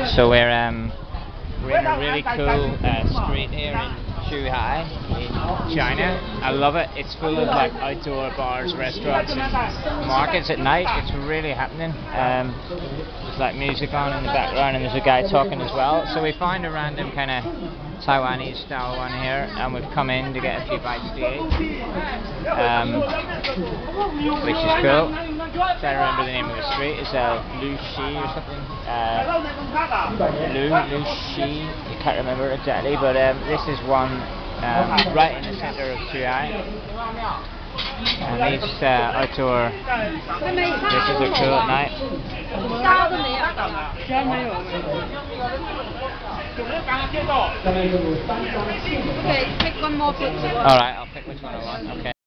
So we're in a really cool street here in Zhuhai, in China. I love it. It's full of like outdoor bars, restaurants, and markets at night. It's really happening. There's like music on in the background, and there's a guy talking as well. So we find a random kind of Taiwanese style one here, and we've come in to get a few bites to eat, which is cool. I don't remember the name of the street. It's Lu Shi or something. Lu Shi. I can't remember exactly, but this is one right in the centre of Zhuhai. And these outdoor dishes are cool at night. Okay, pick one more picture. Alright, I'll pick which one I want. Okay.